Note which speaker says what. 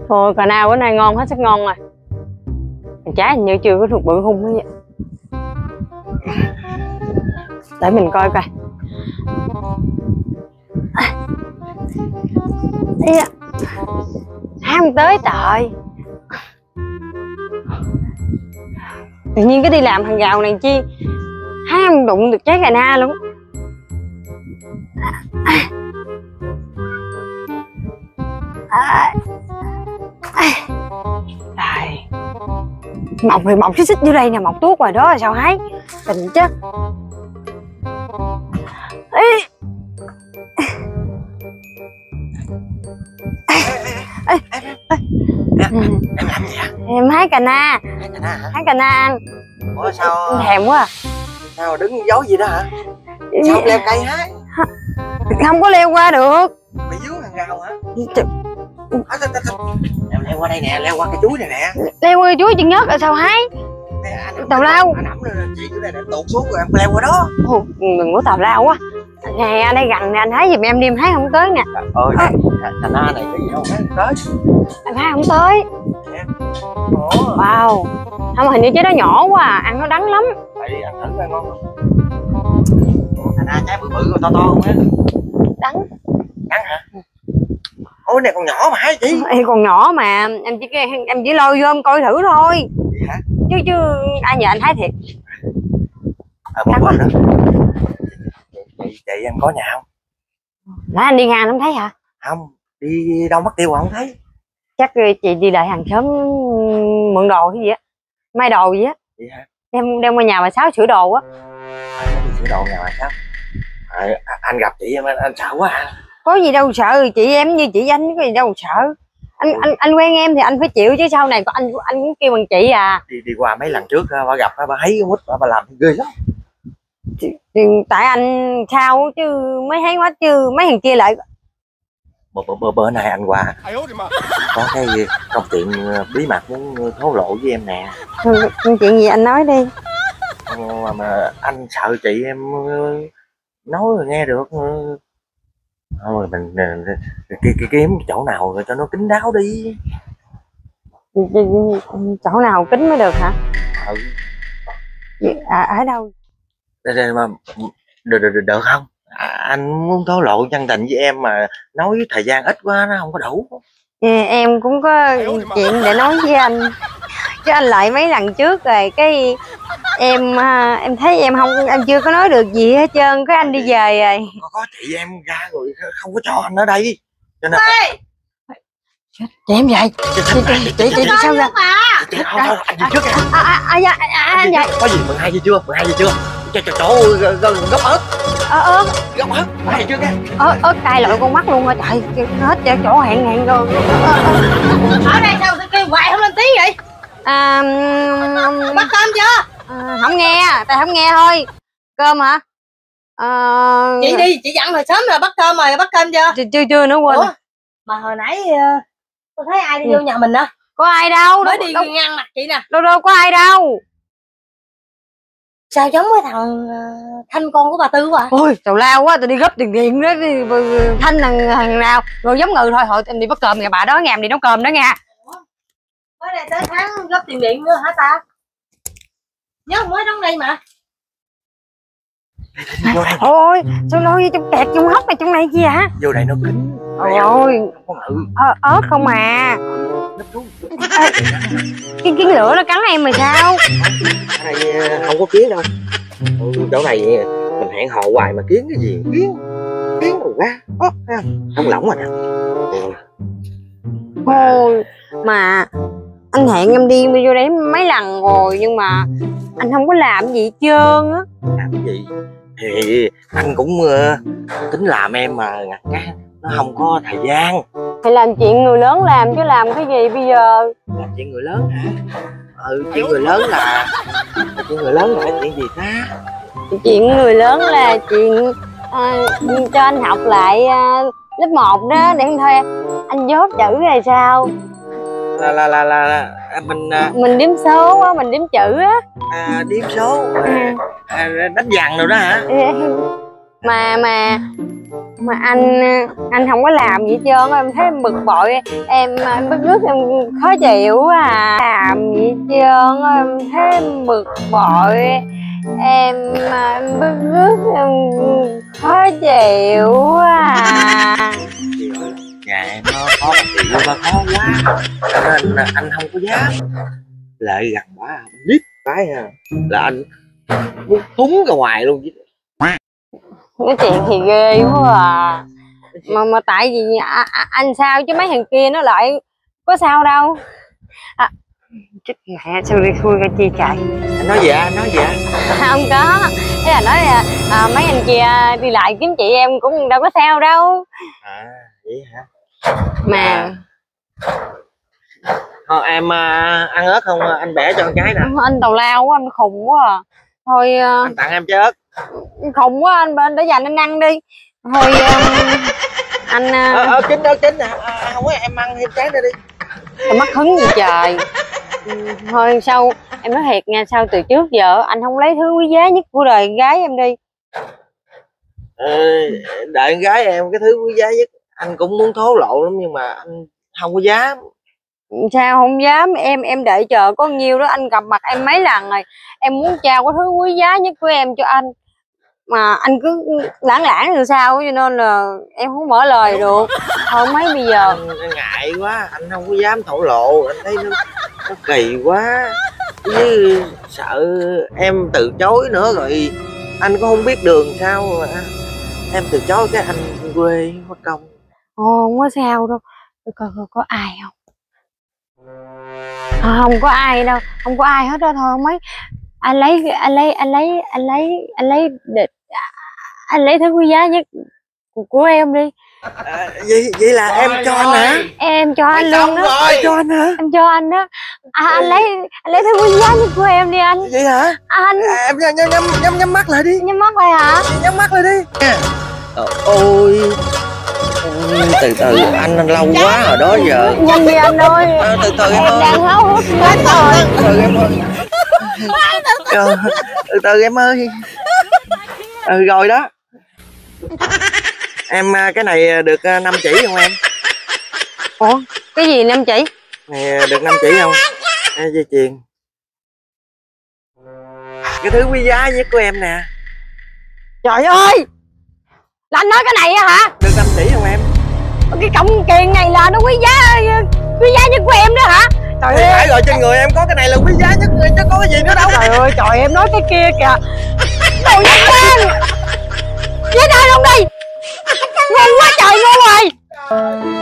Speaker 1: Ôi cà na bữa nay ngon hết sức ngon rồi. Trái hình như chưa có thuộc bự hung vậy. Để mình coi coi. Ham tới trời. Tự nhiên cái đi làm thằng gào này chi ham đụng được trái cà na luôn. Trời. Mọc thì mọc xích xích dưới đây nè, mọc tuốt ngoài đó là sao hái. Tình chứ.
Speaker 2: Em làm gì vậy?
Speaker 1: Em hái cà na.
Speaker 2: Hái cà na hả?
Speaker 1: Hái cà na ăn.
Speaker 2: Ủa sao?
Speaker 1: Thèm quá à.
Speaker 2: Sao đứng giấu gì đó hả? Sao không leo cây hái?
Speaker 1: Không có leo qua được.
Speaker 2: Bị vướng hàng rào hả? Em leo qua đây nè, leo qua cây chuối này nè.
Speaker 1: Leo qua chuối chân nhớt rồi sao hái? Tào lao.
Speaker 2: Anh ẩm rồi chị dưới đây để tụt xuống rồi em leo qua đó.
Speaker 1: Đừng có tào lao quá. Nè anh đây gần nè, anh hái giùm em đi, em hái không tới nè.
Speaker 2: Ơi, cà na này cái gì không hái không tới.
Speaker 1: Em hái không tới.
Speaker 2: Ủa?
Speaker 1: Wow. Không, hình như trái đó nhỏ quá à, ăn nó đắng lắm.
Speaker 2: Tại ăn thử coi ngon không? Cà na trái bự bự to to không á?
Speaker 1: Đắng.
Speaker 2: Đắng hả? Ôi này còn nhỏ mà hái chị.
Speaker 1: Em còn nhỏ mà, em chỉ lôi vô em coi thử thôi.
Speaker 2: Vậy hả?
Speaker 1: Chứ ai nhờ anh hái thiệt.
Speaker 2: Một bên nữa. Chị em có nhà không?
Speaker 1: Nãy anh đi ngang không thấy hả?
Speaker 2: Không, đi đâu mất tiêu không thấy.
Speaker 1: Chắc chị đi đợi hàng xóm mượn đồ cái gì á, may đồ gì á.
Speaker 2: Vậy hả?
Speaker 1: Đem qua nhà bà Sáu sửa đồ á.
Speaker 2: Đi sửa đồ nhà bà Sáu. Anh gặp chị em anh sợ quá à.
Speaker 1: Có gì đâu sợ, chị em như chị anh có gì đâu sợ. Anh quen em thì anh phải chịu chứ sau này anh cũng kêu bằng chị à.
Speaker 2: Đi qua mấy lần trước bà gặp bà thấy cái quýt bà làm ghê lắm.
Speaker 1: Tại anh sao chứ mới thấy quá chứ mấy thằng kia lại.
Speaker 2: Bữa nay anh qua có cái công chuyện bí mật muốn thổ lộ với em nè.
Speaker 1: Chuyện gì anh nói đi.
Speaker 2: Mà anh sợ chị em nói rồi nghe được. Thôi mình kiếm chỗ nào cho nó kín đáo đi.
Speaker 1: Chỗ nào kín mới được hả? Ở đâu?
Speaker 2: Mà được không? Anh muốn thổ lộ chân tình với em mà nói thời gian ít quá nó không có đủ.
Speaker 1: Em cũng có chuyện để nói với anh. Chứ anh lại mấy lần trước rồi cái em thấy em chưa có nói được gì hết trơn, cái anh đi về rồi.
Speaker 2: Có chị em ra rồi không có cho anh ở đây cho nên
Speaker 1: chị em vậy. Chị sao ra?
Speaker 2: Thôi anh đi trước
Speaker 1: Anh vậy.
Speaker 2: có gì 12 giờ chưa chỗ gốc ớt gốc ớt 12 trước á.
Speaker 1: Ớt cay lội con mắt luôn rồi trời, hết chỗ hẹn rồi.
Speaker 3: Ở đây sao kêu hoài không lên tiếng vậy? Bắt cơm chưa?
Speaker 1: Không nghe, tại không nghe thôi. Cơm hả?
Speaker 3: Chị đi, chị dặn hồi sớm rồi bắt cơm rồi, bắt cơm chưa?
Speaker 1: Chưa nữa quên.
Speaker 3: Ủa? Mà hồi nãy tôi thấy ai đi vô nhà mình đó.
Speaker 1: Có ai đâu.
Speaker 3: Mới đi ngăn mặt chị nè.
Speaker 1: Đâu có ai đâu.
Speaker 3: Sao giống với thằng Thanh con của bà Tư quá à?
Speaker 1: Ôi tào lao quá, tôi đi gấp tiền điện đó đi. Thanh thằng nào rồi giống người thôi em đi bắt cơm nhà bà đó nghe, em đi nấu cơm đó nha.
Speaker 3: Mới đây tới tháng gấp tiền điện nữa hả ta? Nhớ mới đóng đây mà.
Speaker 2: Vô đây.
Speaker 1: Ôi sao lôi trong kẹt trong hốc này trong này gì hả?
Speaker 2: Vô đây nó kín.
Speaker 1: Ôi ớt không à. Cái kiến lửa nó cắn em mà sao?
Speaker 2: Ở đây không có kiến đâu. Chỗ này mình hẹn hò hoài mà kiến cái gì? Kiến rồi quá. Không lỏng rồi nè.
Speaker 1: Ôi mà anh hẹn em đi vô đấy mấy lần rồi nhưng mà anh không có làm gì hết trơn á.
Speaker 2: Làm cái gì? Thì anh cũng tính làm em mà nó không có thời gian.
Speaker 1: Phải làm chuyện người lớn làm chứ làm cái gì bây giờ?
Speaker 2: Làm chuyện người lớn hả? Chuyện người lớn là chuyện gì ta?
Speaker 1: Chuyện người lớn là chuyện cho anh học lại lớp 1 đó để thôi anh dốt chữ rồi sao? Mình đếm số á, mình đếm chữ á.
Speaker 2: Đếm số đánh dằn rồi đó hả?
Speaker 1: Mà Mà anh không có làm gì hết trơn, em thấy em bực bội, em bức rứt, em khó chịu à. Làm gì hết trơn, em thấy em bực bội, em bức rứt, em khó chịu à.
Speaker 2: Nhà em nó khó chịu và khó quá nên anh không có dám lại gần bả lít cái là anh muốn túng ra ngoài luôn chứ.
Speaker 1: Cái chuyện thì ghê quá à. Mà tại vì anh sao chứ mấy thằng kia nó lại có sao đâu. Chết mẹ, sao đi khui ra chi chạy.
Speaker 2: Anh nói gì anh nói gì
Speaker 1: Không có, thế là nói là mấy anh kia đi lại kiếm chị em cũng đâu có sao đâu.
Speaker 2: à vậy hả?
Speaker 1: Mà
Speaker 2: Thôi em ăn ớt không anh bẻ cho con cái nè.
Speaker 1: anh tào lao quá, anh khùng quá à. Thôi
Speaker 2: Anh tặng em trái ớt.
Speaker 1: khùng quá, anh để dành anh ăn đi. Thôi anh
Speaker 2: ớt chín nè, không có em ăn thêm trái nữa đi.
Speaker 1: em mắc hứng gì trời. Thôi sao em nói thiệt nha, sao từ trước giờ anh không lấy thứ quý giá nhất của đời gái em đi.
Speaker 2: Đợi con gái em cái thứ quý giá nhất anh cũng muốn thố lộ lắm nhưng mà anh không có dám.
Speaker 1: Sao không dám, em đợi chờ có nhiêu đó, anh gặp mặt em mấy lần rồi, em muốn trao cái thứ quý giá nhất của em cho anh mà anh cứ lãng lãng rồi sao, cho nên là em không mở lời được. Thôi mấy bây giờ
Speaker 2: Anh ngại quá, anh không có dám thổ lộ, anh thấy nó kỳ quá chứ sợ em từ chối nữa rồi anh cũng không biết đường sao mà em từ chối cái anh quê mất công.
Speaker 1: không có sao đâu, có ai không? Không có ai đâu, không có ai hết đó. Thôi mấy anh lấy thứ quý giá nhất của em đi.
Speaker 2: Vậy là em cho anh hả?
Speaker 1: Em cho anh luôn đó.
Speaker 2: Cho anh hả?
Speaker 1: Em cho anh đó. Anh lấy thứ quý giá nhất của em đi anh.
Speaker 2: Vậy hả?
Speaker 1: Anh
Speaker 2: Em nhắm mắt lại đi.
Speaker 1: nhắm mắt lại hả?
Speaker 2: Nhắm mắt lại đi. Ôi từ từ anh lâu quá rồi đó giờ.
Speaker 1: Nhanh đi anh ơi.
Speaker 2: Từ từ em ơi.
Speaker 1: Đang háo hức lắm rồi.
Speaker 2: Từ từ em ơi. Từ từ em ơi. Rồi đó. Em cái này được 5 chỉ không em?
Speaker 1: Ủa cái gì 5 chỉ?
Speaker 2: Này được 5 chỉ không? Dây chuyền. Cái thứ quý giá nhất của em nè.
Speaker 1: Trời ơi, là anh nói cái này á hả?
Speaker 2: Được 5 chỉ không em?
Speaker 1: Cái cọng kiền này là nó quý giá nhất của em đó hả? Trời ơi,
Speaker 2: Phải rồi, trên người em có cái này là quý giá nhất rồi chứ có cái gì nữa đâu.
Speaker 1: trời ơi, trời em nói cái kia kìa. Đồ nhất lên với đây luôn đi. Ngu quá trời ngu rồi.